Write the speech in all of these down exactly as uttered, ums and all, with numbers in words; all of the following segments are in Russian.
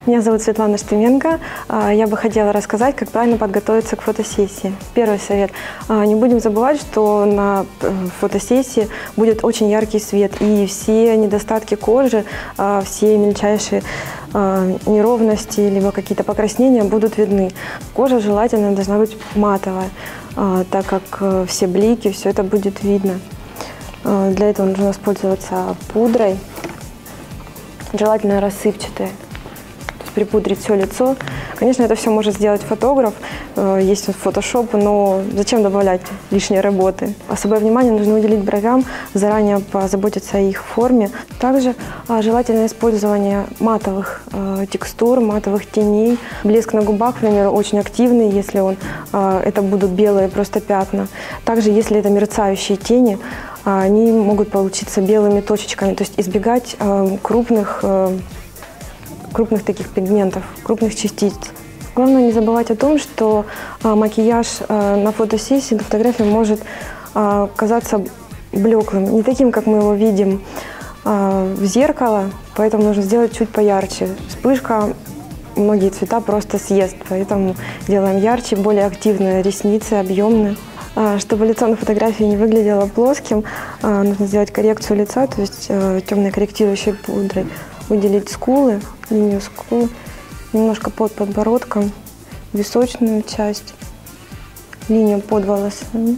Меня зовут Светлана Штеменко. Я бы хотела рассказать, как правильно подготовиться к фотосессии. Первый совет. Не будем забывать, что на фотосессии будет очень яркий свет, и все недостатки кожи, все мельчайшие неровности, либо какие-то покраснения будут видны. Кожа желательно должна быть матовая, так как все блики, все это будет видно. Для этого нужно воспользоваться пудрой, желательно рассыпчатой. Припудрить все лицо. Конечно, это все может сделать фотограф, есть фотошоп, но зачем добавлять лишней работы? Особое внимание нужно уделить бровям, заранее позаботиться о их форме. Также желательно использование матовых текстур, матовых теней. Блеск на губах, к примеру, очень активный, если он, это будут белые просто пятна. Также, если это мерцающие тени, они могут получиться белыми точечками, то есть избегать крупных крупных таких пигментов, крупных частиц. Главное не забывать о том, что а, макияж а, на фотосессии, на фотографии может а, казаться блеклым, не таким, как мы его видим а, в зеркало, поэтому нужно сделать чуть поярче. Вспышка многие цвета просто съест, поэтому делаем ярче, более активные ресницы, объемные. А, чтобы лицо на фотографии не выглядело плоским, а, нужно сделать коррекцию лица, то есть а, темной корректирующей пудрой. Выделить скулы, линию скул, немножко под подбородком, височную часть, линию под волосами.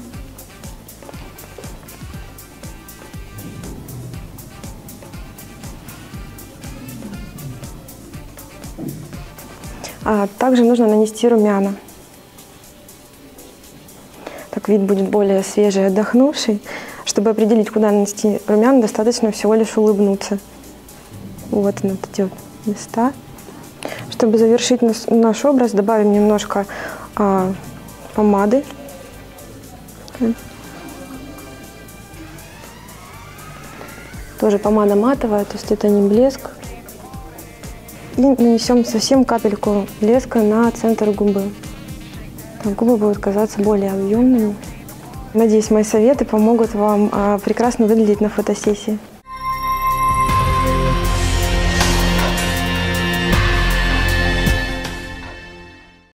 А также нужно нанести румяна. Так вид будет более свежий, отдохнувший. Чтобы определить, куда нанести румяна, достаточно всего лишь улыбнуться. Вот он, эти места. Чтобы завершить наш, наш образ, добавим немножко а, помады. Тоже помада матовая, то есть это не блеск. И нанесем совсем капельку блеска на центр губы. Так, губы будут казаться более объемными. Надеюсь, мои советы помогут вам а, прекрасно выглядеть на фотосессии.